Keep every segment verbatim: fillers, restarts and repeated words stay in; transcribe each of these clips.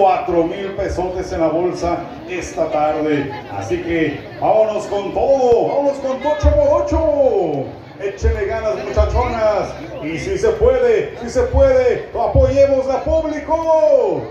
cuatro mil pesotes en la bolsa esta tarde. Así que vámonos con todo, vámonos con ocho por ocho. Échenle ganas, muchachonas. Y si se puede, si se puede, apoyemos a público.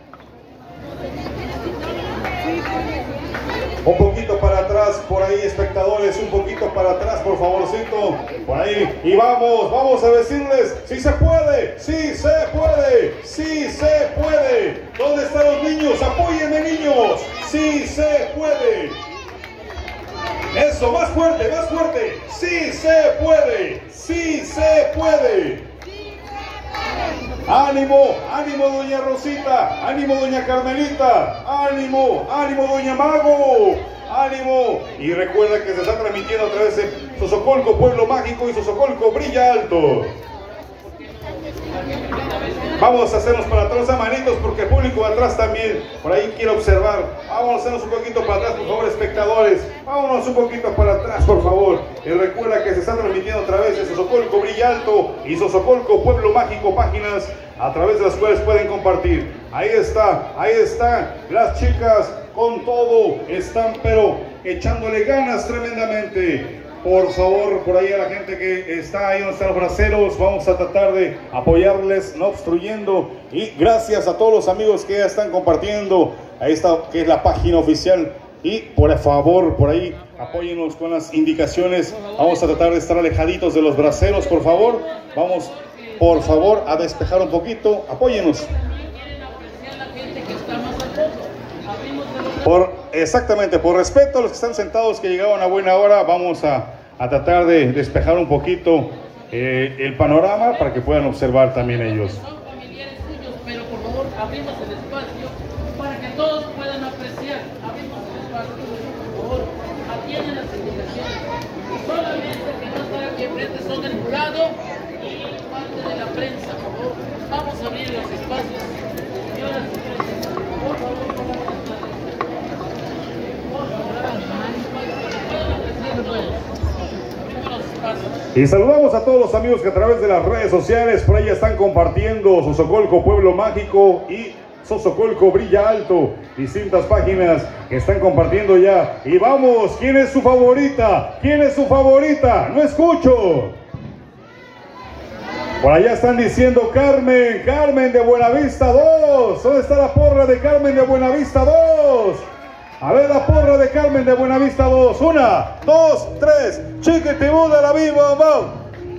Un poquito para atrás, por ahí, espectadores, un poquito para atrás, por favorcito, por ahí, y vamos, vamos a decirles, si se puede, si se puede, si se puede. ¿Dónde están los niños? Apóyenme, niños, si se puede. Eso, más fuerte, más fuerte, si se puede, si se puede. Ánimo, ánimo doña Rosita, ánimo doña Carmelita, ánimo, ánimo doña Mago, ánimo. Y recuerda que se está transmitiendo a través de Sosocolco, Pueblo Mágico, y Sosocolco Brilla Alto. Vamos a hacernos para atrás a manitos porque el público de atrás también por ahí quiere observar. Vamos a hacernos un poquito para atrás, por favor, espectadores. Vámonos un poquito para atrás, por favor. Y recuerda que se está transmitiendo a través de Sosocolco Brilla Alto y Sosocolco Pueblo Mágico, páginas a través de las cuales pueden compartir. Ahí está, ahí están las chicas con todo. Están pero echándole ganas tremendamente. Por favor, por ahí a la gente que está ahí donde están los braceros, vamos a tratar de apoyarles, no obstruyendo. Y gracias a todos los amigos que ya están compartiendo. Ahí está, que es la página oficial. Y por favor, por ahí, apóyennos con las indicaciones. Vamos a tratar de estar alejaditos de los braceros, por favor. Vamos, por favor, a despejar un poquito. Apóyennos. Por, exactamente, por respeto a los que están sentados, que llegaron a buena hora, vamos a, a tratar de despejar un poquito eh, el panorama para que puedan observar también ellos. Son familiares suyos, pero por favor abrimos el espacio para que todos puedan apreciar. Abrimos el espacio, por favor, atienden las indicaciones. Solamente que no están aquí enfrente son el jurado y parte de la prensa, por favor. Vamos a abrir los espacios. Señoras y señores, por favor, por favor. Y saludamos a todos los amigos que a través de las redes sociales por ahí están compartiendo Sosocolco Pueblo Mágico y Sosocolco Brilla Alto, distintas páginas que están compartiendo ya. Y vamos, ¿quién es su favorita? ¿Quién es su favorita? No escucho. Por allá están diciendo Carmen, Carmen de Buenavista dos. ¿Dónde está la porra de Carmen de Buenavista dos? A ver la porra de Carmen de Buenavista dos. Una, dos, tres. Chiquitibú de la viva, vamos.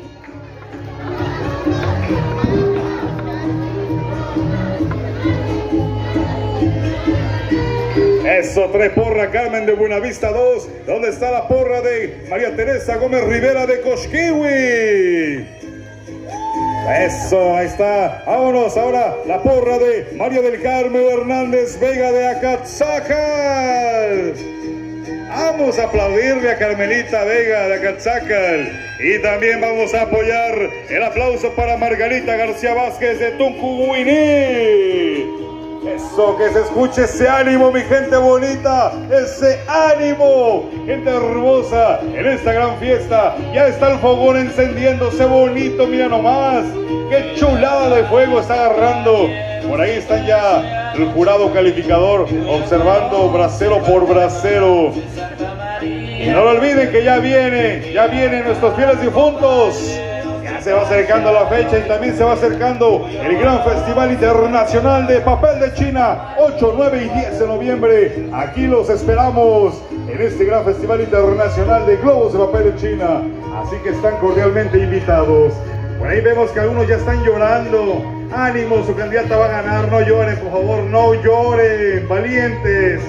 Eso, tres porra Carmen de Buenavista dos. ¿Dónde está la porra de María Teresa Gómez Rivera de Cosquihui? Eso, ahí está. Vámonos ahora, la porra de María del Carmen Hernández Vega de Acatzacal. Vamos a aplaudirle a Carmelita Vega de Acatzacal. Y también vamos a apoyar el aplauso para Margarita García Vázquez de Tuncuguiní. Eso, que se escuche ese ánimo, mi gente bonita, ese ánimo, gente hermosa, en esta gran fiesta. Ya está el fogón encendiéndose bonito, mira nomás, qué chulada de fuego está agarrando. Por ahí está ya el jurado calificador observando bracero por bracero. Y no lo olviden que ya viene, ya vienen nuestros fieles difuntos. Se va acercando la fecha y también se va acercando el gran Festival Internacional de Papel de China, ocho, nueve y diez de noviembre. Aquí los esperamos en este gran Festival Internacional de Globos de Papel de China. Así que están cordialmente invitados. Por ahí vemos que algunos ya están llorando. Ánimo, su candidata va a ganar. No lloren, por favor, no lloren, valientes.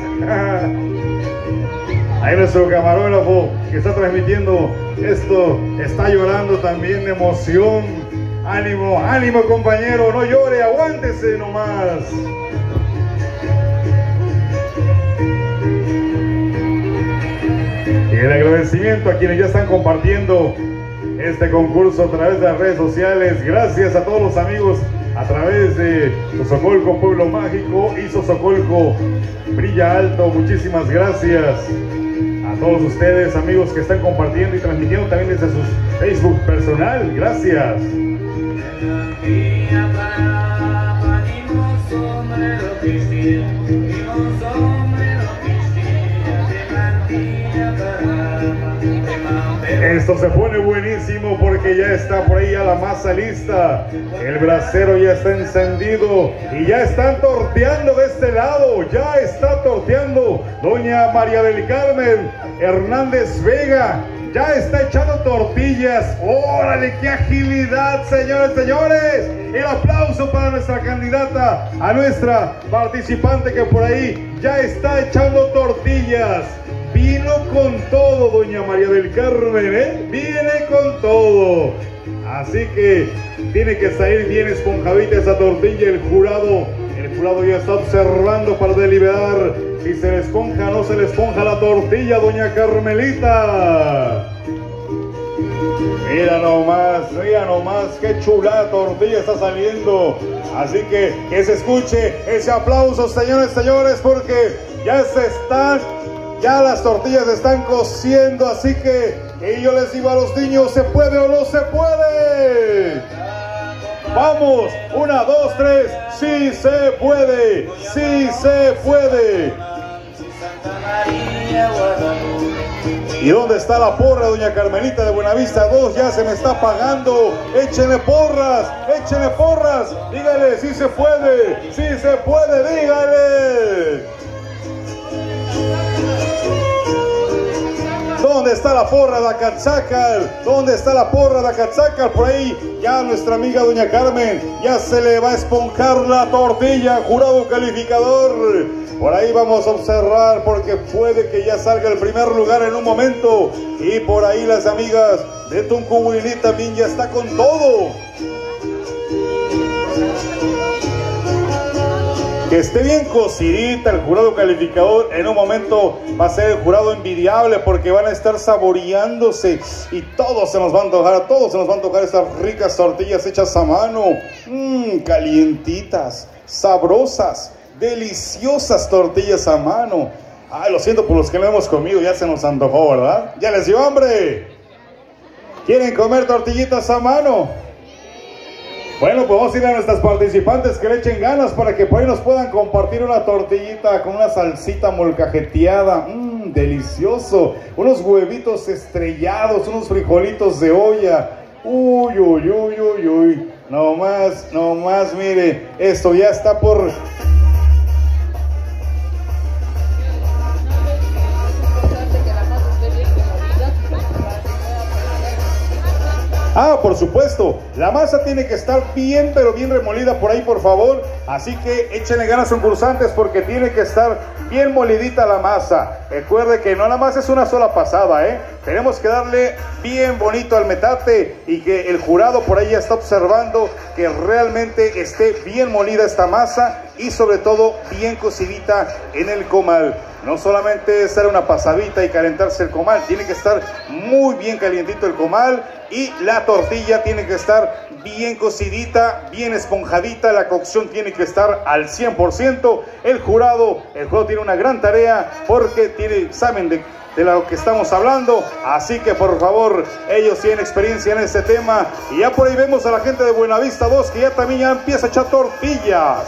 Ahí nuestro camarógrafo que está transmitiendo esto está llorando también de emoción. Ánimo, ánimo compañero, no llore, aguántese nomás. Y el agradecimiento a quienes ya están compartiendo este concurso a través de las redes sociales. Gracias a todos los amigos a través de Sosocolco Pueblo Mágico y Sosocolco Brilla Alto. Muchísimas gracias a todos ustedes, amigos, que están compartiendo y transmitiendo también desde su Facebook personal. Gracias. Esto se pone buenísimo porque ya está por ahí ya la masa lista. El brasero ya está encendido y ya están torteando de este lado. Ya está torteando doña María del Carmen Hernández Vega. Ya está echando tortillas. ¡Órale, qué agilidad, señores, señores! El aplauso para nuestra candidata, a nuestra participante que por ahí ya está echando tortillas. Vino con todo, doña María del Carmen, ¿eh? Viene con todo. Así que tiene que salir bien esponjadita esa tortilla. El jurado, el jurado ya está observando para deliberar si se le esponja o no se le esponja la tortilla, doña Carmelita. Mira nomás, mira nomás, qué chulada tortilla está saliendo. Así que que se escuche ese aplauso, señores, señores, porque ya se están... Ya las tortillas se están cociendo, así que y yo les digo a los niños, ¿se puede o no se puede? Vamos, una, dos, tres, sí se puede, sí se puede. ¿Y dónde está la porra, doña Carmelita de Buenavista dos? Ya se me está apagando. Échenle porras, échenle porras. Dígale, sí se puede, sí se puede, dígale. ¿Dónde está la porra de Acatzácal? ¿Dónde está la porra de Acatzácal? Por ahí ya nuestra amiga doña Carmen ya se le va a esponjar la tortilla, jurado calificador. Por ahí vamos a observar porque puede que ya salga el primer lugar en un momento. Y por ahí las amigas de Tuncuhuilí también ya está con todo. Que esté bien cocidita el jurado calificador. En un momento va a ser el jurado envidiable porque van a estar saboreándose y todos se nos van a antojar, a todos se nos van a antojar estas ricas tortillas hechas a mano. Mmm, calientitas, sabrosas, deliciosas tortillas a mano. Ay, lo siento por los que no hemos comido, ya se nos antojó, ¿verdad? Ya les dio hambre. ¿Quieren comer tortillitas a mano? Bueno, pues vamos a ir a nuestras participantes que le echen ganas para que por ahí nos puedan compartir una tortillita con una salsita molcajeteada. Mmm, delicioso. Unos huevitos estrellados, unos frijolitos de olla. Uy, uy, uy, uy, uy. No más, no más, mire. Esto ya está por... Ah, por supuesto, la masa tiene que estar bien, pero bien remolida por ahí, por favor. Así que échenle ganas, concursantes, porque tiene que estar bien molidita la masa. Recuerde que no la masa es una sola pasada, ¿eh? Tenemos que darle bien bonito al metate y que el jurado por ahí ya está observando que realmente esté bien molida esta masa y sobre todo bien cocidita en el comal. No solamente es dar una pasadita y calentarse el comal, tiene que estar muy bien calientito el comal y la tortilla tiene que estar bien cocidita, bien esponjadita, la cocción tiene que estar al cien por ciento. El jurado, el jurado tiene una gran tarea porque tiene, saben de, de lo que estamos hablando, así que por favor, ellos tienen experiencia en este tema. Y ya por ahí vemos a la gente de Buenavista dos que ya también ya empieza a echar tortillas.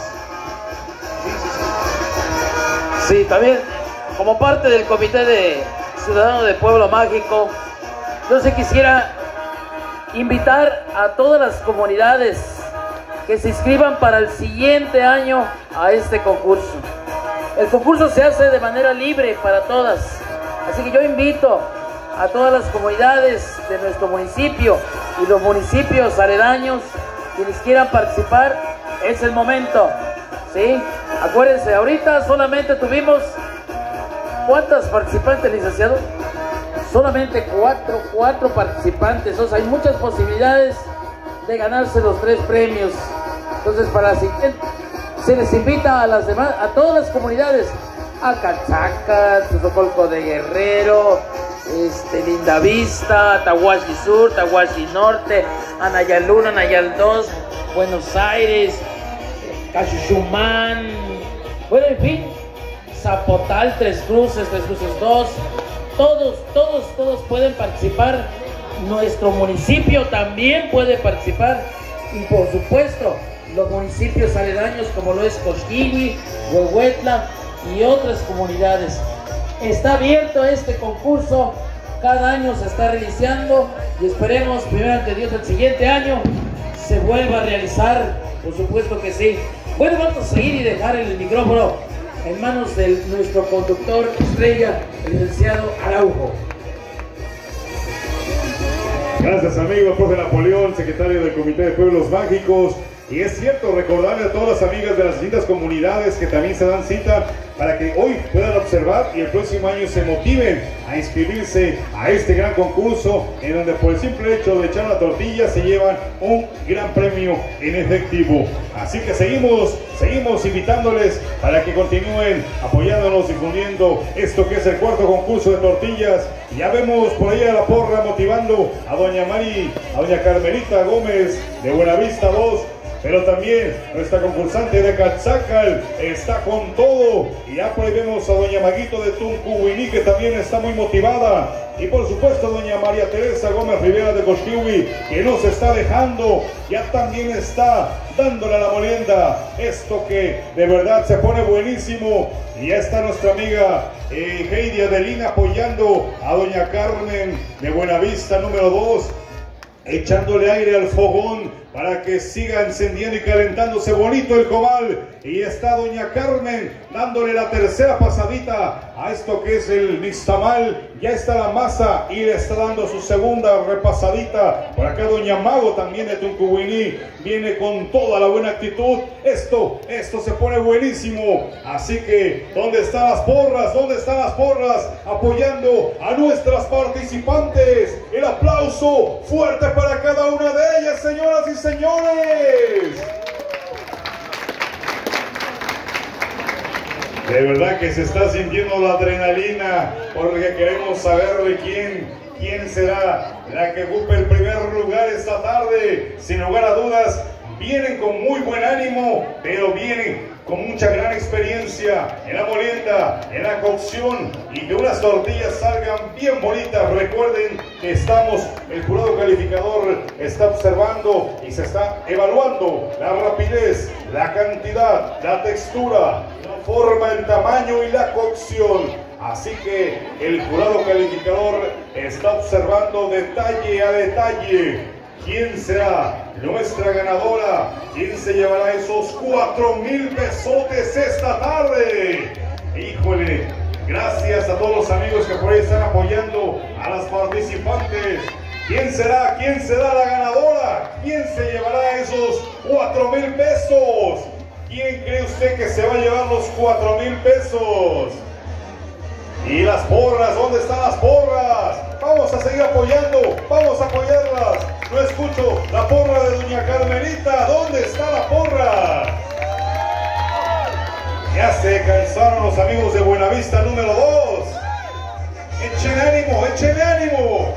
Sí, también como parte del Comité de Ciudadano de Pueblo Mágico, yo se quisiera invitar a todas las comunidades que se inscriban para el siguiente año a este concurso. El concurso se hace de manera libre para todas, así que yo invito a todas las comunidades de nuestro municipio y los municipios aledaños, quienes quieran participar, es el momento, ¿sí? Acuérdense, ahorita solamente tuvimos, ¿cuántas participantes, licenciado? Solamente cuatro, cuatro participantes, o sea, hay muchas posibilidades de ganarse los tres premios. Entonces, para siguiente, se les invita a las demás, a todas las comunidades, a Cachaca, Tuzocolco de Guerrero, este, Lindavista, Tahuachi Sur, Tahuachi Norte, Anayal uno, Anayal dos, Buenos Aires, Cachuchumán, bueno, en fin, Zapotal, Tres Cruces, Tres Cruces dos, todos, todos, todos pueden participar. Nuestro municipio también puede participar y por supuesto los municipios aledaños como lo es Cosquihue, Huehuetla y otras comunidades. Está abierto este concurso, cada año se está realizando y esperemos, primero ante Dios, el siguiente año se vuelva a realizar, por supuesto que sí. Bueno, vamos a seguir y dejar el micrófono en manos de nuestro conductor estrella, el licenciado Araujo. Gracias, amigo, profe Napoleón, secretario del Comité de Pueblos Mágicos. Y es cierto, recordarle a todas las amigas de las distintas comunidades que también se dan cita para que hoy puedan observar y el próximo año se motiven a inscribirse a este gran concurso en donde por el simple hecho de echar una tortilla se llevan un gran premio en efectivo. Así que seguimos, seguimos invitándoles para que continúen apoyándonos, difundiendo esto que es el cuarto concurso de tortillas. Y ya vemos por ahí a la porra motivando a doña Mari, a doña Carmelita Gómez de Buenavista dos. Pero también nuestra concursante de Catzacal está con todo. Y ya por ahí vemos a doña Maguito de Tuncuhuiní, que también está muy motivada. Y por supuesto doña María Teresa Gómez Rivera de Cosquihue, que no se está dejando. Ya también está dándole a la molienda. Esto que de verdad se pone buenísimo. Y ya está nuestra amiga eh, Heidi Adelina apoyando a doña Carmen de Buenavista número dos. Echándole aire al fogón para que siga encendiendo y calentándose bonito el comal. Y está doña Carmen dándole la tercera pasadita a esto que es el nixtamal. Ya está la masa y le está dando su segunda repasadita. Por acá doña Mago también de Tuncuhuiní viene con toda la buena actitud. Esto, esto se pone buenísimo. Así que, ¿dónde están las porras? ¿Dónde están las porras? Apoyando a nuestras participantes. El aplauso fuerte para cada una de ellas, señoras y señores. De verdad que se está sintiendo la adrenalina porque queremos saber de quién, quién será la que ocupe el primer lugar esta tarde. Sin lugar a dudas, vienen con muy buen ánimo, pero vienen con mucha gran experiencia en la molienda, en la cocción y que unas tortillas salgan bien bonitas. Recuerden que estamos, el jurado calificador está observando y se está evaluando la rapidez, la cantidad, la textura, la forma, el tamaño y la cocción. Así que el jurado calificador está observando detalle a detalle. ¿Quién será nuestra ganadora? ¿Quién se llevará esos cuatro mil pesotes esta tarde? Híjole, gracias a todos los amigos que por ahí están apoyando a las participantes. ¿Quién será? ¿Quién será la ganadora? ¿Quién se llevará esos cuatro mil pesos? ¿Quién cree usted que se va a llevar los cuatro mil pesos? Y las porras, ¿dónde están las porras? Vamos a seguir apoyando, vamos a apoyarlas. No escucho la porra de doña Carmelita. ¿Dónde está la porra? Ya se cansaron los amigos de Buenavista número dos. Echen ánimo, echen ánimo.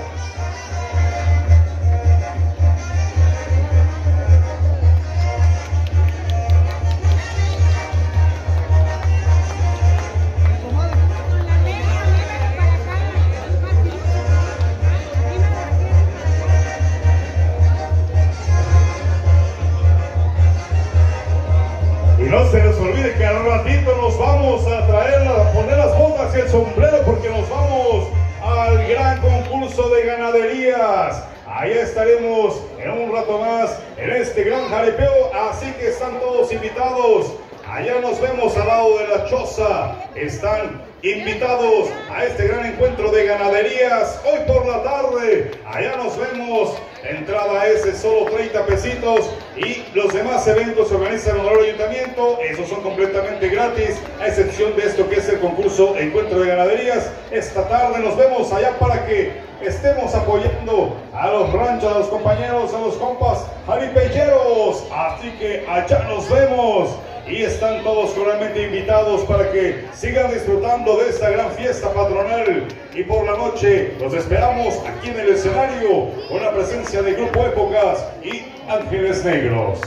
No se les olvide que al ratito nos vamos a traer, a poner las botas y el sombrero porque nos vamos al gran concurso de ganaderías. Allá estaremos en un rato más en este gran jaripeo, así que están todos invitados. Allá nos vemos al lado de la choza. Están invitados a este gran encuentro de ganaderías hoy por la tarde. Allá nos vemos. Entrada es de solo treinta pesitos y los demás eventos se organizan en el ayuntamiento. Esos son completamente gratis, a excepción de esto que es el concurso Encuentro de Ganaderías. Esta tarde nos vemos allá para que estemos apoyando a los ranchos, a los compañeros, a los compas jaripeyeros. Así que allá nos vemos. Y están todos cordialmente invitados para que sigan disfrutando de esta gran fiesta patronal. Y por la noche los esperamos aquí en el escenario con la presencia de Grupo Épocas y Ángeles Negros.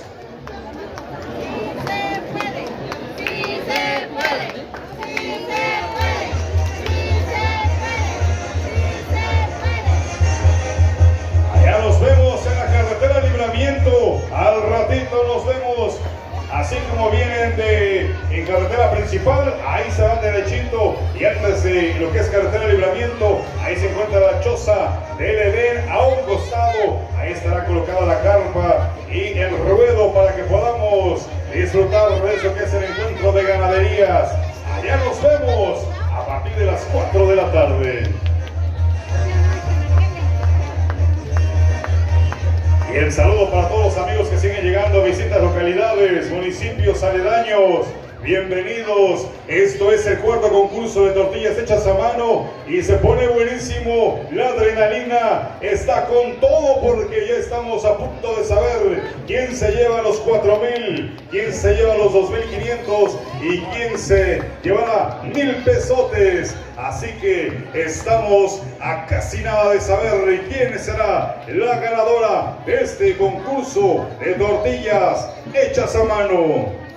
Allá nos vemos en la carretera Libramiento. Al ratito nos vemos carretera principal, ahí se van derechito y antes de lo que es carretera de Libramiento, ahí se encuentra la choza del Edén a un costado, ahí estará colocada la carpa y el ruedo para que podamos disfrutar de eso que es el encuentro de ganaderías. Allá nos vemos a partir de las cuatro de la tarde. Y el saludo para todos los amigos que siguen llegando a visitas localidades, municipios aledaños. Bienvenidos. Esto es el cuarto concurso de tortillas hechas a mano y se pone buenísimo. La adrenalina está con todo porque ya estamos a punto de saber quién se lleva los cuatro mil, quién se lleva los dos mil quinientos y quién se llevará mil pesotes. Así que estamos a casi nada de saber quién será la ganadora de este concurso de tortillas hechas a mano.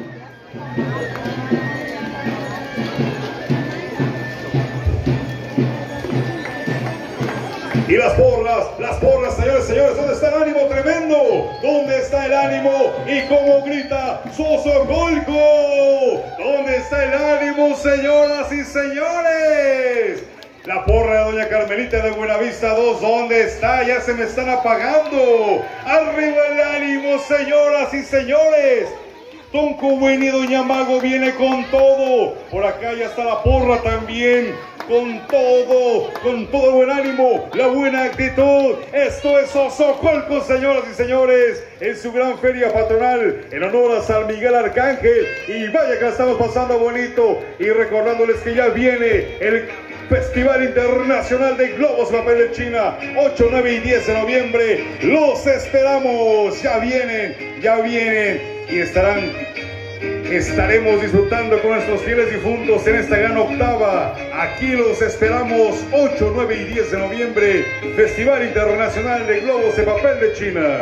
Y las porras, las porras, señores, señores, ¿dónde está el ánimo tremendo? ¿Dónde está el ánimo? Y cómo grita Sosocolco. ¿Dónde está el ánimo, señoras y señores? La porra de doña Carmelita de Buenavista dos, ¿dónde está? Ya se me están apagando. Arriba el ánimo, señoras y señores. Don Cubín y doña Mago viene con todo. Por acá ya está la porra también. Con todo, con todo buen ánimo, la buena actitud. Esto es Sosocolco, señoras y señores, en su gran feria patronal en honor a San Miguel Arcángel. Y vaya que la estamos pasando bonito. Y recordándoles que ya viene el Festival Internacional de Globos Papel de China, ocho, nueve y diez de noviembre. Los esperamos. Ya vienen, ya vienen y estarán, estaremos disfrutando con nuestros fieles difuntos en esta gran octava. Aquí los esperamos, ocho, nueve y diez de noviembre, Festival Internacional de Globos de Papel de China.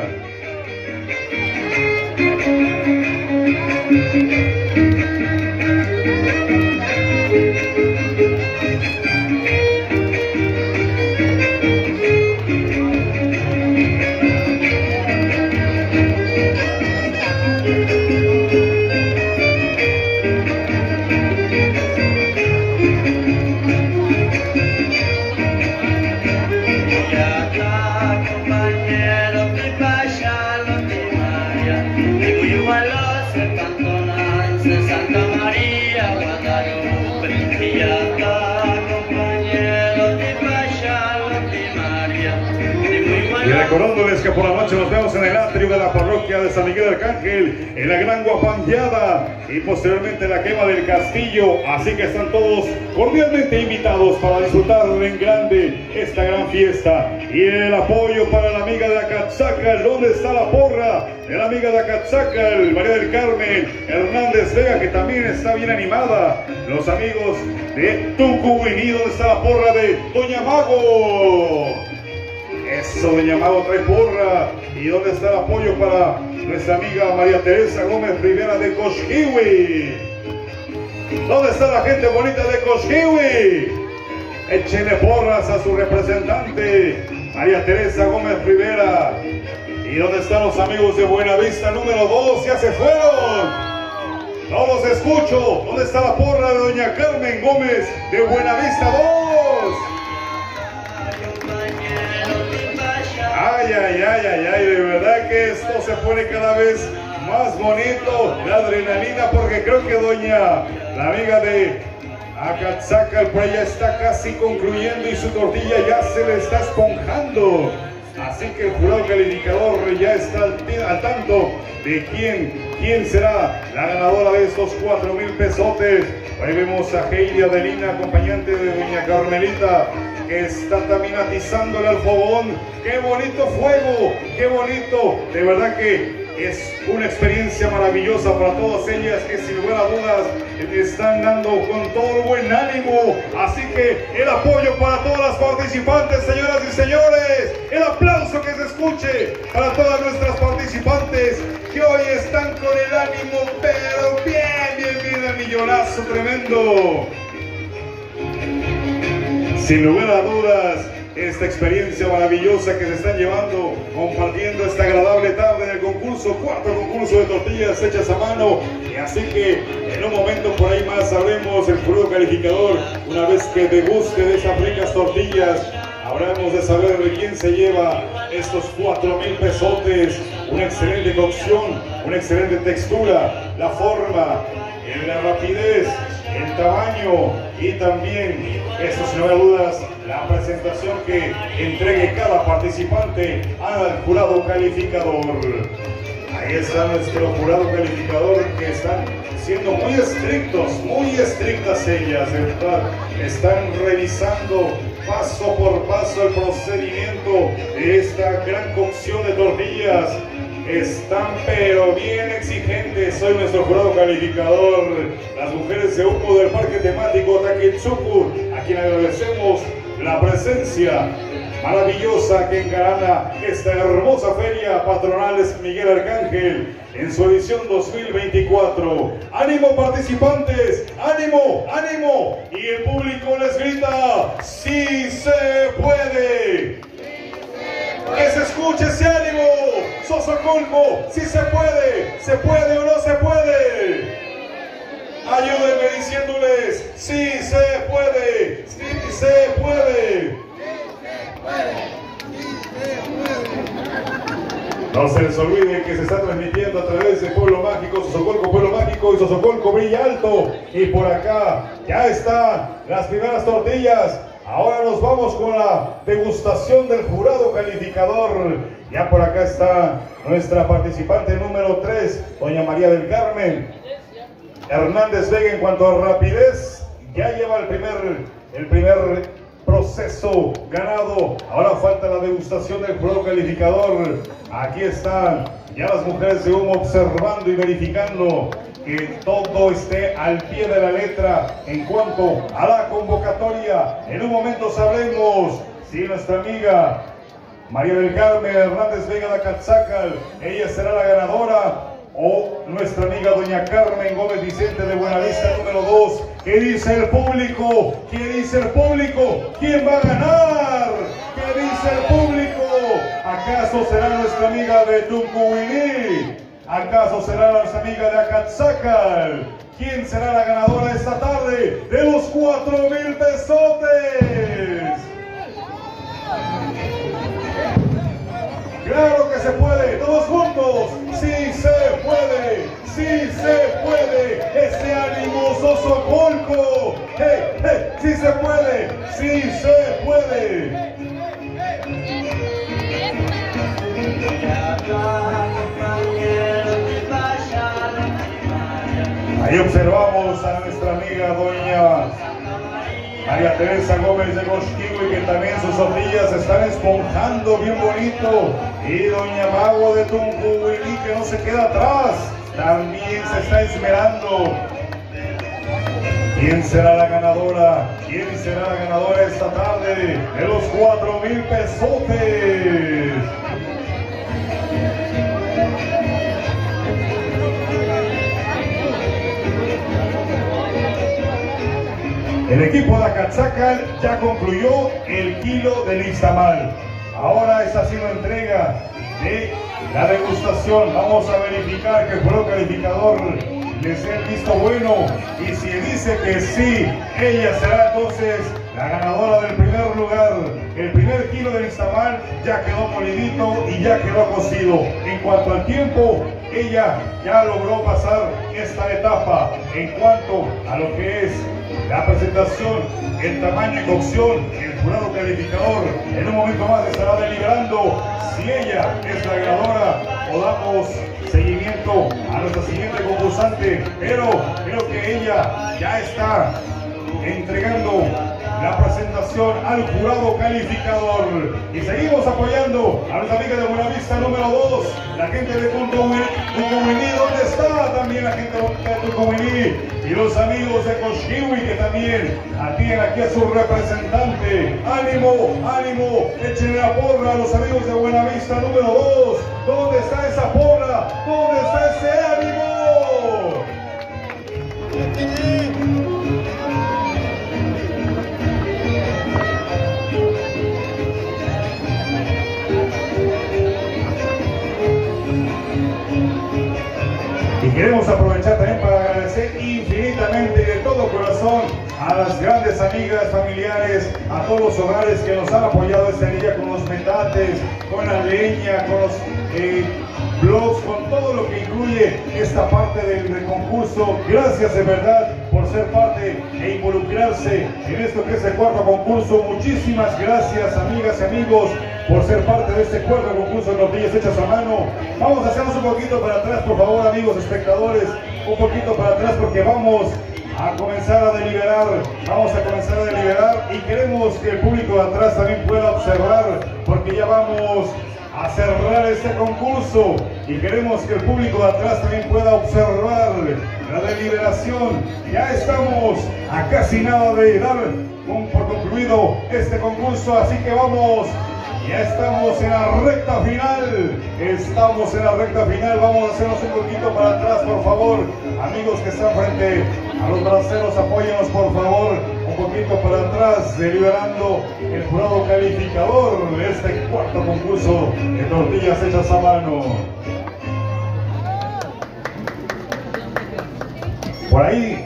Y recordándoles que por la noche nos vemos en el atrio de la parroquia de San Miguel Arcángel, en la gran guapangueada y posteriormente la quema del castillo. Así que están todos cordialmente invitados para disfrutar en grande esta gran fiesta. Y el apoyo para la amiga de Acatzacal, ¿dónde está la porra de la amiga de Acatzacal? María del Carmen Hernández Vega, que también está bien animada. Los amigos de Tucubiní, ¿dónde está la porra de Doña Mago? Eso, doña Mago trae porra. ¿Y dónde está el apoyo para nuestra amiga María Teresa Gómez Rivera de Cosquihui? ¿Dónde está la gente bonita de Cosquihui? Échenle porras a su representante, María Teresa Gómez Rivera. ¿Y dónde están los amigos de Buenavista número dos? ¡Ya se fueron! No los escucho. ¿Dónde está la porra de doña Carmen Gómez de Buenavista dos? Ay, ay, ay, ay, ay, de verdad que esto se pone cada vez más bonito, la adrenalina, porque creo que doña, la amiga de Acatzacal, por allá está casi concluyendo y su tortilla ya se le está esponjando. Así que el jurado calificador ya está al, al tanto de quién, quién será la ganadora de estos cuatro mil pesotes. Ahí vemos a Heidi Adelina, acompañante de doña Carmelita, que está también atizándole al fogón. ¡Qué bonito fuego! ¡Qué bonito! De verdad que es una experiencia maravillosa para todas ellas que sin lugar a dudas están dando con todo el buen ánimo. Así que el apoyo para todas las participantes, señoras y señores. El aplauso que se escuche para todas nuestras participantes que hoy están con el ánimo, pero bien, bien, bien, el millonazo tremendo. Sin lugar a dudas, esta experiencia maravillosa que se están llevando, compartiendo esta agradable tarde en el concurso, cuarto concurso de tortillas hechas a mano. Y así que En un momento por ahí más sabremos el jurado calificador. Una vez que deguste de esas ricas tortillas, habremos de saber de quién se lleva estos cuatro mil pesotes. Una excelente cocción, una excelente textura, la forma, la rapidez, el tamaño y también, eso sin lugar a dudas, la presentación que entregue cada participante al jurado calificador. Ahí está nuestro jurado calificador, que están siendo muy estrictos, muy estrictas ellas, de verdad. Están revisando paso por paso el procedimiento de esta gran cocción de tortillas. Están pero bien exigentes. Soy nuestro jurado calificador, las mujeres de Humo del Parque Temático Taketsuku, a quien agradecemos la presencia maravillosa que encarana esta hermosa feria patronal de San Miguel Arcángel en su edición dos mil veinticuatro. ¡Ánimo, participantes! ¡Ánimo! ¡Ánimo! Y el público les grita: ¡sí se puede! ¡Que se escuche ese ánimo! ¡Sosoculco! ¡Sí se puede! ¿Se puede o no se puede? Ayúdenme diciéndoles: ¡sí se puede! ¡Sí se puede! No se les olvide que se está transmitiendo a través de Pueblo Mágico, Sosocolco, Pueblo Mágico y Sosocolco Brilla Alto. Y por acá ya están las primeras tortillas. Ahora nos vamos con la degustación del jurado calificador. Ya por acá está nuestra participante número tres, doña María del Carmen Hernández Vega. En cuanto a rapidez, ya lleva el primer, el primer proceso ganado. Ahora falta la degustación del jurado calificador. Aquí están ya las mujeres de Humo observando y verificando que todo esté al pie de la letra en cuanto a la convocatoria. En un momento sabremos si nuestra amiga María del Carmen Hernández Vega de Acatzacal, ella será la ganadora, o nuestra amiga doña Carmen Gómez Vicente de Buenavista número dos. ¿Qué dice el público? ¿Qué dice el público? ¿Quién va a ganar? ¿Qué dice el público? ¿Acaso será nuestra amiga de Tuncuhuilí? ¿Acaso será nuestra amiga de Acatzacal? ¿Quién será la ganadora esta tarde de los cuatro mil pesotes? ¡Claro que se puede! ¡Todos juntos! ¡Sí se puede! ¡Sí se puede! ¡Ese ánimo, Sosocolco! ¡Hey, hey! ¡Sí se puede! ¡Sí se puede! Ahí observamos a nuestra amiga doña María Teresa Gómez de Cosquihue, que también sus tortillas se están esponjando bien bonito. Y doña Mago de Tuncuhuilí, que no se queda atrás, también se está esmerando. ¿Quién será la ganadora? ¿Quién será la ganadora esta tarde de los cuatro mil pesotes? El equipo de Acatzacal ya concluyó el kilo de nixtamal. Ahora está haciendo entrega de la degustación. Vamos a verificar que el jurado calificador les dé el visto bueno. Y si dice que sí, ella será entonces la ganadora del primer lugar. El primer kilo de nixtamal ya quedó molidito y ya quedó cocido. En cuanto al tiempo, ella ya logró pasar esta etapa. En cuanto a lo que es la presentación, el tamaño y cocción, el jurado calificador en un momento más estará deliberando si ella es la ganadora o damos seguimiento a nuestra siguiente concursante. Pero creo que ella ya está entregando la presentación al jurado calificador. Y seguimos apoyando a nuestra amiga de Buenavista número dos, la gente de Tuncuhuilí. ¿Dónde está también la gente de Tuncuhuilí? Y los amigos de Cosquihue, que también atienden aquí a su representante. ¡Ánimo, ánimo! Échenle la porra a los amigos de Buenavista número dos. ¿Dónde está esa porra? ¿Dónde está ese ánimo? Y queremos aprovechar también para agradecer infinitamente corazón a las grandes amigas, familiares, a todos los hogares que nos han apoyado este día con los metates, con la leña, con los eh, blogs, con todo lo que incluye esta parte del, del concurso. Gracias de verdad por ser parte e involucrarse en esto que es el cuarto concurso. Muchísimas gracias, amigas y amigos, por ser parte de este cuarto concurso de tortillas hechas a mano. Vamos a hacernos un poquito para atrás, por favor, amigos espectadores, un poquito para atrás, porque vamos a comenzar a deliberar, vamos a comenzar a deliberar y queremos que el público de atrás también pueda observar, porque ya vamos a cerrar este concurso y queremos que el público de atrás también pueda observar la deliberación. Ya estamos a casi nada de dar por concluido este concurso, así que vamos. Ya estamos en la recta final, estamos en la recta final, vamos a hacernos un poquito para atrás, por favor. Amigos que están frente a los braceros, apóyenos por favor, un poquito para atrás, deliberando el jurado calificador de este cuarto concurso de tortillas hechas a mano. Por ahí,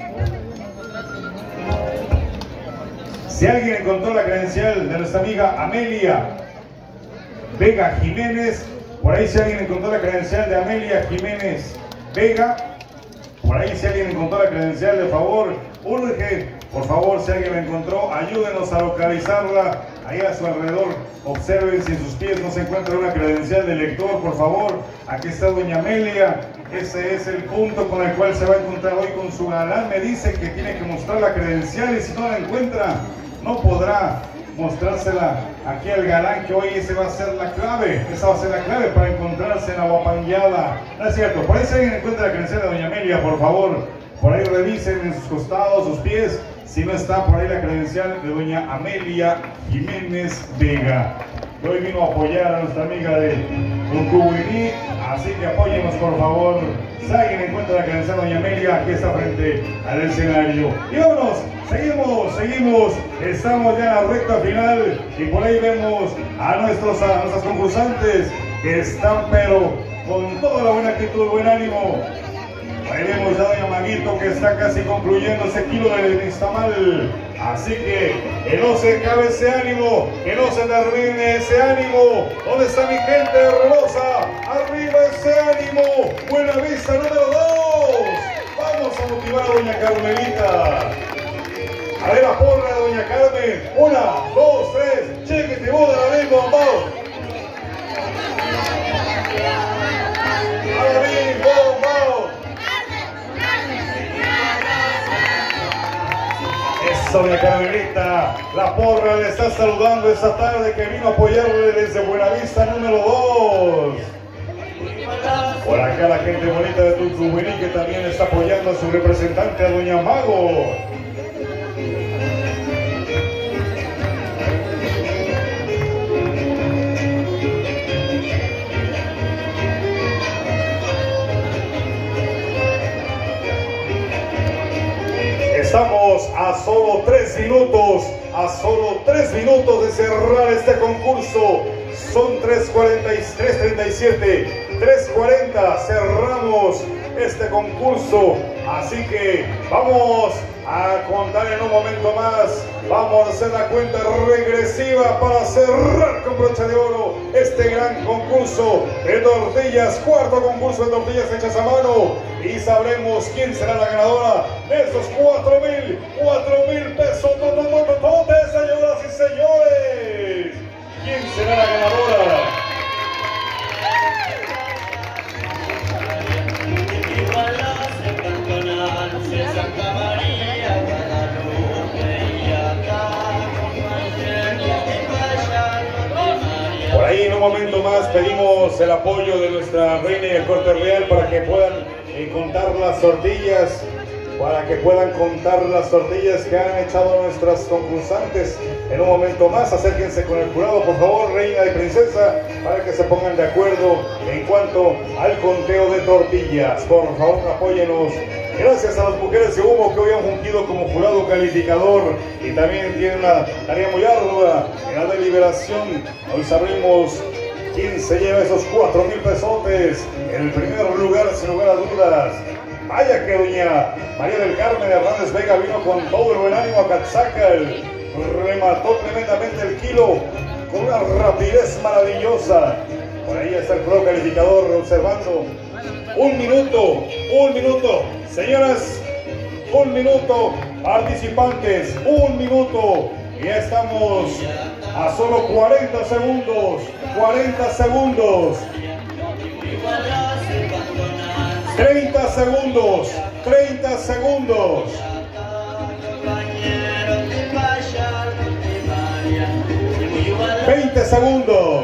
si alguien encontró la credencial de nuestra amiga Amelia Vega Jiménez, por ahí si alguien encontró la credencial de Amelia Jiménez Vega, por ahí si alguien encontró la credencial, de favor, urge, por favor, si alguien la encontró, ayúdenos a localizarla. Ahí a su alrededor, observen si en sus pies no se encuentra una credencial de lector, por favor. Aquí está doña Amelia, ese es el punto con el cual se va a encontrar hoy con su galán. Me dice que tiene que mostrar la credencial y si no la encuentra, no podrá mostrársela aquí al galán, que hoy esa va a ser la clave, esa va a ser la clave para encontrarse en Aguapangueada. No es cierto, por ahí si alguien encuentra la credencial de doña Amelia, por favor, por ahí revisen en sus costados, sus pies, si no está por ahí la credencial de doña Amelia Jiménez Vega, que hoy vino a apoyar a nuestra amiga de Tuncubuiní, así que apóyenos por favor. Si alguien encuentra la credencial de doña Amelia, aquí está frente al escenario. Y vámonos, seguimos, seguimos, estamos ya en la recta final y por ahí vemos a nuestros a nuestras concursantes que están pero con toda la buena actitud, buen ánimo. Ahí vemos ya a doña Maguito que está casi concluyendo ese kilo de nixtamal. Así que que no se acabe ese ánimo, que no se termine ese ánimo. ¿Dónde está mi gente hermosa? Arriba ese ánimo. Buena vista número dos. Vamos a motivar a doña Carmelita. A ver la porra de doña Carmen. Una, dos, tres. Chequete, boda la misma, vamos. A la misma, vamos. Eso, doña Carmelita, la porra le está saludando esta tarde, que vino a apoyarle desde Buenavista número dos. Por acá la gente bonita de Tuncubuiní, que también está apoyando a su representante, a doña Mago. Estamos a solo tres minutos, a solo tres minutos de cerrar este concurso. Son tres cuarenta y tres, treinta y siete, tres cuarenta, cerramos este concurso. Así que vamos a contar en un momento más. Vamos a hacer la cuenta regresiva para cerrar con broche de oro este gran concurso de tortillas, cuarto concurso de tortillas hechas a mano, y sabremos quién será la ganadora de esos cuatro mil, cuatro mil pesos, tototototes, señoras y señores. ¿Quién será la ganadora? Por ahí en un momento más pedimos el apoyo de nuestra reina y el corte real para que puedan eh, contar las tortillas, para que puedan contar las tortillas que han echado nuestras concursantes. En un momento más, acérquense con el jurado, por favor, reina y princesa, para que se pongan de acuerdo en cuanto al conteo de tortillas. Por favor, apóyenos. Gracias a las mujeres de humo que hoy han fungido como jurado calificador y también tienen una tarea muy ardua en la deliberación. Hoy sabremos quién se lleva esos cuatro mil pesotes. En el primer lugar, sin lugar a dudas, Vaya que doña María del Carmen Hernández Vega vino con todo el buen ánimo a Catzacal. Remató tremendamente el kilo con una rapidez maravillosa. Por ahí está el pro calificador observando. Un minuto, un minuto. Señoras, un minuto. Participantes, un minuto. Ya estamos a solo cuarenta segundos. cuarenta segundos. treinta segundos. treinta segundos. veinte segundos.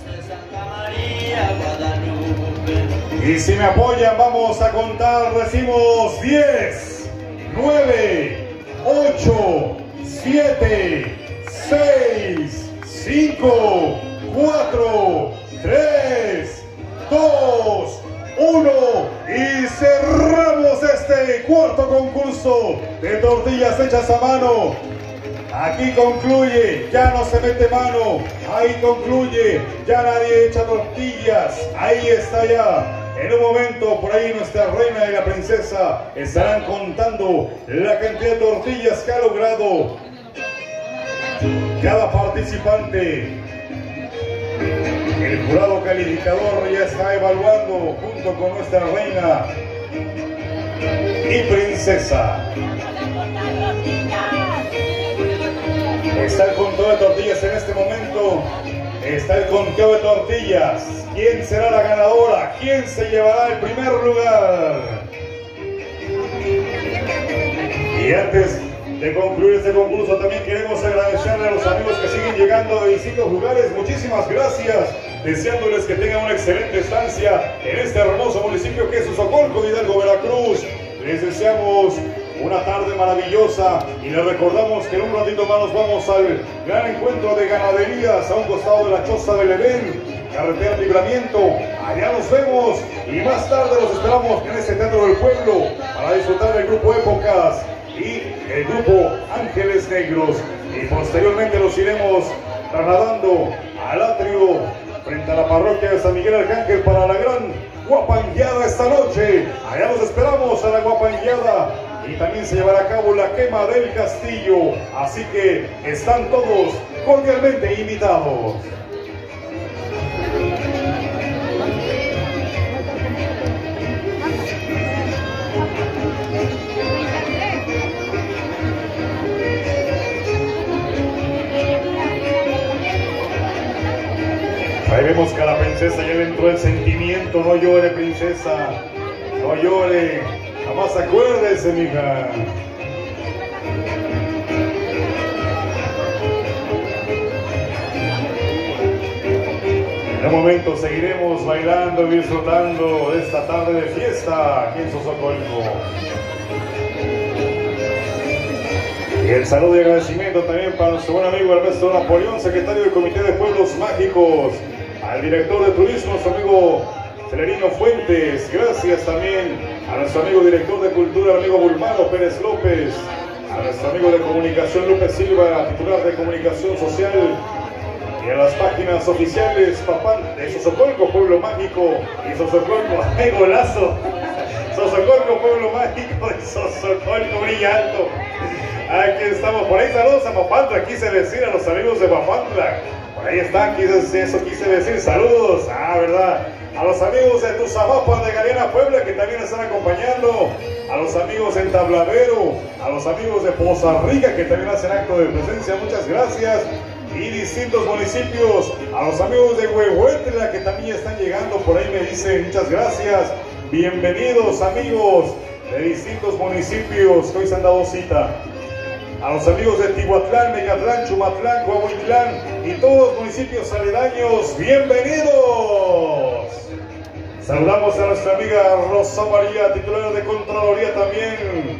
Y si me apoyan, vamos a contar. Decimos diez, nueve, ocho, siete, seis, cinco, cuatro, tres, dos, uno. Y cerramos este cuarto concurso de tortillas hechas a mano. Aquí concluye, ya no se mete mano. Ahí concluye, ya nadie echa tortillas. Ahí está ya. En un momento, por ahí nuestra reina y la princesa estarán contando la cantidad de tortillas que ha logrado cada participante. El jurado calificador ya está evaluando junto con nuestra reina y princesa. Está el conteo de tortillas en este momento. Está el conteo de tortillas. ¿Quién será la ganadora? ¿Quién se llevará el primer lugar? Y antes de concluir este concurso, también queremos agradecerle a los amigos que siguen llegando de distintos lugares. Muchísimas gracias. Deseándoles que tengan una excelente estancia en este hermoso municipio que es Sosocolco, Hidalgo, Veracruz. Les deseamos una tarde maravillosa y les recordamos que en un ratito más nos vamos al gran encuentro de ganaderías a un costado de la Choza del Edén, carretera Libramiento. Allá nos vemos y más tarde los esperamos en este Teatro del Pueblo para disfrutar del grupo Épocas y el grupo Ángeles Negros. Y posteriormente los iremos trasladando al atrio frente a la parroquia de San Miguel Arcángel para la gran guapangueada esta noche. Allá los esperamos a la guapangueada. Y también se llevará a cabo la quema del castillo. Así que están todos cordialmente invitados. Ahí vemos que a la princesa ya le entró el sentimiento. No llore, princesa. No llore. Jamás acuérdese, mija. En un momento seguiremos bailando y disfrutando de esta tarde de fiesta aquí en Sosocolco. Y el saludo y agradecimiento también para nuestro buen amigo Ernesto Napoleón, secretario del Comité de Pueblos Mágicos, al director de turismo, nuestro amigo Celerino Fuentes. Gracias también a nuestro amigo director de cultura, amigo Bulmaro Pérez López, a nuestro amigo de comunicación Lupe Silva, titular de comunicación social, y a las páginas oficiales Papán de Sosocolco, Pueblo Mágico, y Sosocolco, ¡ay, golazo! Sosocolco, Pueblo Mágico de Sosocolco, brilla alto. Aquí estamos, por ahí saludos a Papantla, quise decir a los amigos de Papantla. Por ahí están, quise, eso quise decir, saludos, ah, verdad. A los amigos de Tuzamapan de Galeana, Puebla, que también están acompañando. A los amigos en Tablavero, a los amigos de Poza Rica, que también hacen acto de presencia, muchas gracias. Y distintos municipios, a los amigos de Huehuetla, que también están llegando, por ahí me dicen, muchas gracias. Bienvenidos, amigos de distintos municipios que hoy se han dado cita. A los amigos de Tihuatlán, Megatlán, Chumatlán, Coahuitlán y todos los municipios aledaños, ¡bienvenidos! Saludamos a nuestra amiga Rosa María, titular de Contraloría también.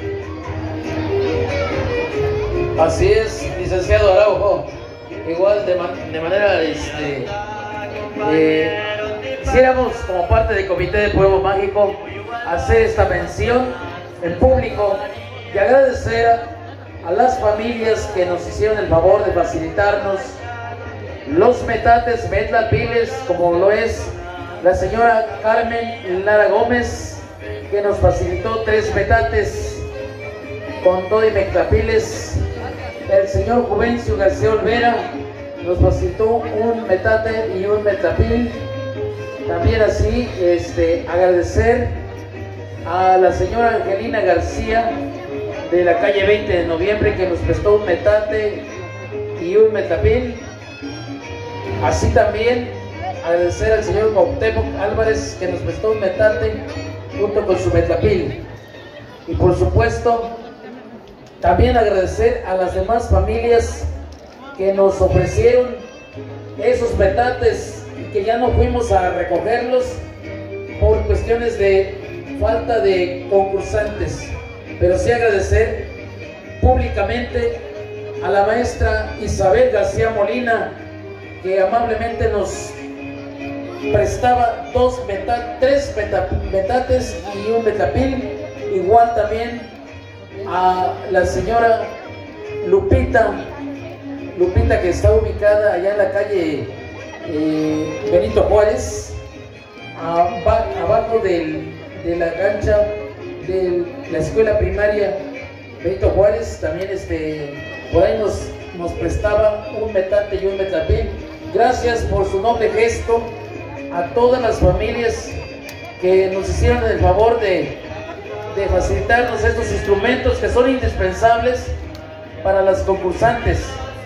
Así es, licenciado Araujo. Igual de, man de manera, este, eh, quisiéramos como parte del Comité de Pueblo Mágico hacer esta mención en público y agradecer a a las familias que nos hicieron el favor de facilitarnos los metates, metlapiles, como lo es la señora Carmen Lara Gómez, que nos facilitó tres metates con todo y mectapiles. El señor Juvencio García Olvera nos facilitó un metate y un metapil. También así este, agradecer a la señora Angelina García de la calle veinte de noviembre, que nos prestó un metate y un metapil. Así también agradecer al señor Cuauhtémoc Álvarez, que nos prestó un metate junto con su metapil. Y por supuesto también agradecer a las demás familias que nos ofrecieron esos metates y que ya no fuimos a recogerlos por cuestiones de falta de concursantes. Pero sí agradecer públicamente a la maestra Isabel García Molina, que amablemente nos prestaba dos meta, tres meta, metates y un metapil. Igual también a la señora Lupita, Lupita que está ubicada allá en la calle eh, Benito Juárez, aba, abajo del, de la cancha de la escuela primaria Benito Juárez. También este, por ahí nos, nos prestaba un metate y un metapil. Gracias por su noble gesto a todas las familias que nos hicieron el favor de, de facilitarnos estos instrumentos que son indispensables para las concursantes.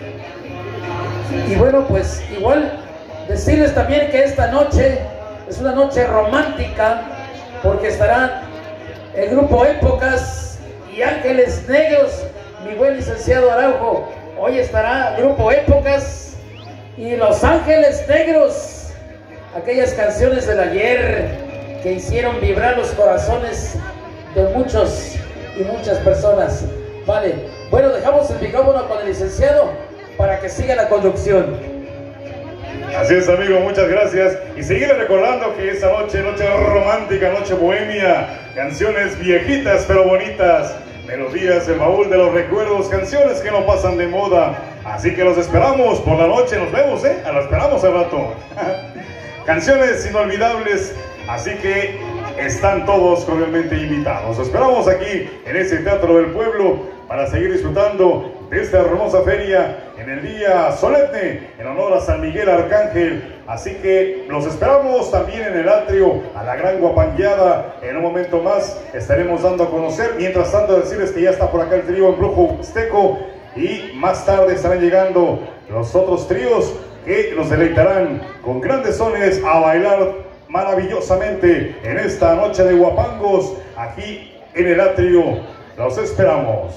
Y bueno, pues igual decirles también que esta noche es una noche romántica, porque estarán el grupo Épocas y Ángeles Negros. Mi buen licenciado Araujo, hoy estará Grupo Épocas y Los Ángeles Negros, aquellas canciones del ayer que hicieron vibrar los corazones de muchos y muchas personas. Vale, bueno, dejamos el micrófono con el licenciado para que siga la conducción. Así es, amigo, muchas gracias. Y seguirle recordando que esta noche, noche romántica, noche bohemia, canciones viejitas pero bonitas, melodías del baúl de los recuerdos, canciones que no pasan de moda. Así que los esperamos por la noche, nos vemos, ¿eh? Los esperamos al rato. Canciones inolvidables, así que están todos cordialmente invitados. Los esperamos aquí en ese Teatro del Pueblo para seguir disfrutando de esta hermosa feria en el día solemne en honor a San Miguel Arcángel. Así que los esperamos también en el atrio a la gran guapangueada. En un momento más estaremos dando a conocer. Mientras tanto, decirles que ya está por acá el trío Embrujo Mixteco, y más tarde estarán llegando los otros tríos que nos deleitarán con grandes sones a bailar maravillosamente en esta noche de guapangos aquí en el atrio. Los esperamos.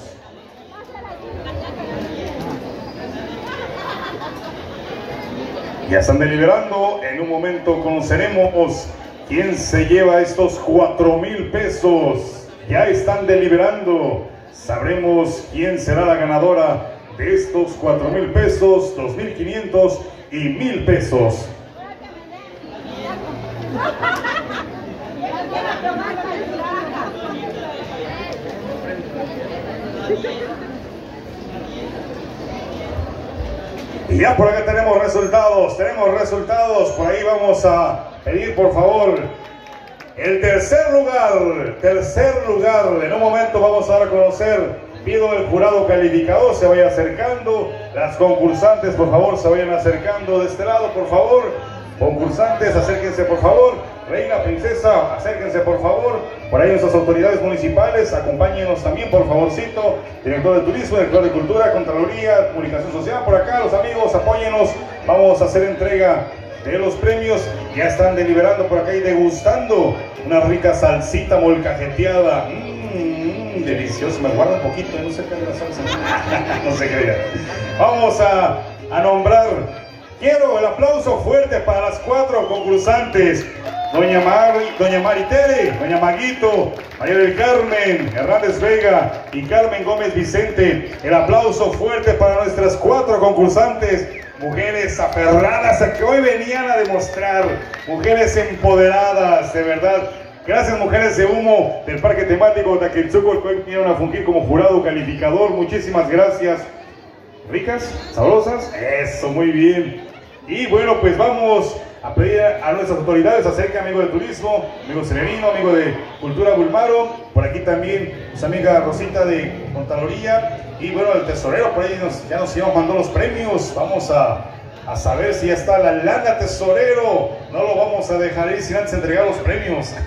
Ya están deliberando. En un momento conoceremos quién se lleva estos cuatro mil pesos. Ya están deliberando. Sabremos quién será la ganadora de estos cuatro mil pesos, dos mil quinientos y mil pesos. Y ya por acá tenemos resultados, tenemos resultados. Por ahí vamos a pedir, por favor, el tercer lugar, tercer lugar. En un momento vamos a dar a conocer. Pido el jurado calificador se vaya acercando. Las concursantes, por favor, se vayan acercando de este lado, por favor. Concursantes, acérquense, por favor. Reina, princesa, acérquense, por favor. Por ahí nuestras autoridades municipales, acompáñenos también, por favorcito. Director de Turismo, Director de Cultura, Contraloría, Comunicación Social, por acá, los amigos, apóyenos. Vamos a hacer entrega de los premios. Ya están deliberando por acá y degustando una rica salsita molcajeteada. Mmm, delicioso. Me guarda un poquito, no sé qué es la salsa. No se crea. Vamos a, a nombrar. Quiero el aplauso fuerte para las cuatro concursantes. Doña Mari, Doña Maritere, Doña Maguito, María del Carmen Hernández Vega y Carmen Gómez Vicente. El aplauso fuerte para nuestras cuatro concursantes. Mujeres aferradas a que hoy venían a demostrar. Mujeres empoderadas, de verdad. Gracias, mujeres de humo del Parque Temático de Taquilzuco, que hoy vinieron a fungir como jurado calificador. Muchísimas gracias. ¿Ricas? ¿Sabrosas? Eso, muy bien. Y bueno, pues vamos a pedir a nuestras autoridades acerca, amigo de turismo, amigo Serenino, amigo de Cultura Bulmaro, por aquí también su amiga Rosita de Contraloría, y bueno, el tesorero por ahí nos, ya nos mandó los premios. Vamos a, a saber si ya está la lana, tesorero. No lo vamos a dejar ir sin antes entregar los premios.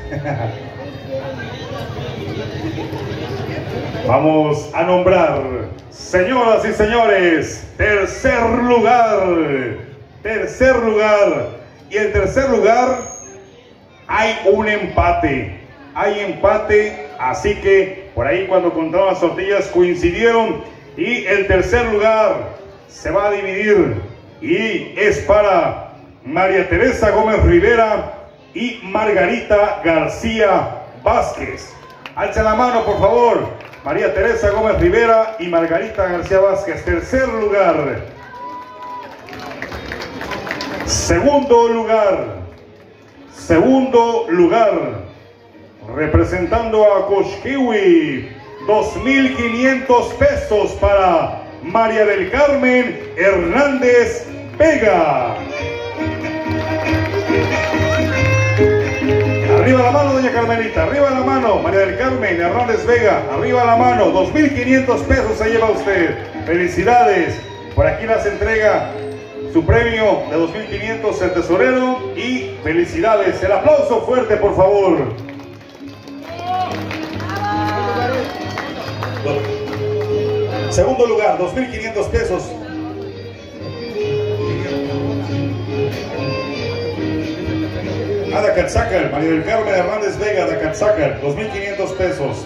Vamos a nombrar, señoras y señores, tercer lugar, tercer lugar. Y en tercer lugar hay un empate, hay empate, así que por ahí cuando contaron las tortillas coincidieron y el tercer lugar se va a dividir y es para María Teresa Gómez Rivera y Margarita García Vázquez. Alza la mano, por favor. María Teresa Gómez Rivera y Margarita García Vázquez, tercer lugar. Segundo lugar, segundo lugar, representando a Cosquihue, dos mil quinientos pesos para María del Carmen Hernández Vega. Arriba la mano, doña Carmelita, arriba la mano, María del Carmen Hernández Vega, arriba la mano, dos mil quinientos pesos se lleva usted. Felicidades, por aquí las entrega su premio de dos mil quinientos el tesorero y felicidades. El aplauso fuerte, por favor. Segundo lugar, dos mil quinientos pesos. Ada Catzácar, María del Carmen Hernández Vega de Catzácar, dos mil quinientos pesos.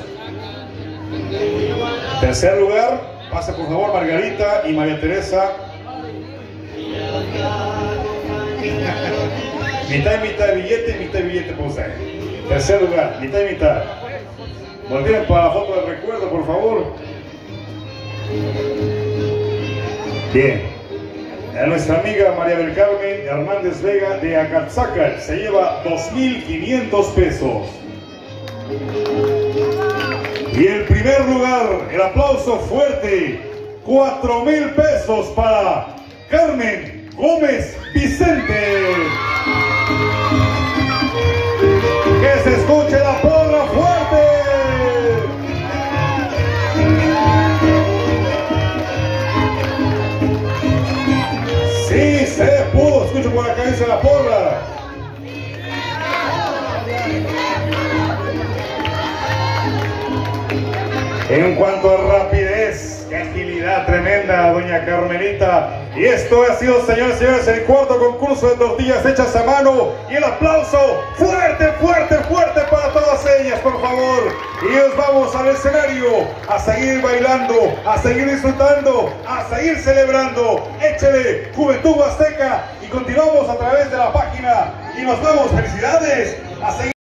Tercer lugar, pase por favor Margarita y María Teresa. Mitad y mitad de billete, mitad de billete por usted. Tercer lugar, mitad y mitad. Volvieron para la foto de recuerdo, por favor. Bien. A nuestra amiga María del Carmen Hernández Vega de Acatzácar se lleva dos mil quinientos pesos. Y el primer lugar, el aplauso fuerte, cuatro mil pesos para Carmen Gómez Vicente. Que se escuche la porra fuerte. Sí, se pudo. Escucho por acá, dice la porra. En cuanto a rapidez, qué agilidad tremenda, doña Carmelita. Y esto ha sido, señores y señores, el cuarto concurso de tortillas hechas a mano. Y el aplauso fuerte, fuerte, fuerte para todas ellas, por favor. Y nos vamos al escenario a seguir bailando, a seguir disfrutando, a seguir celebrando. Échele Juventud Azteca y continuamos a través de la página. Y nos vemos. Felicidades. A seguir.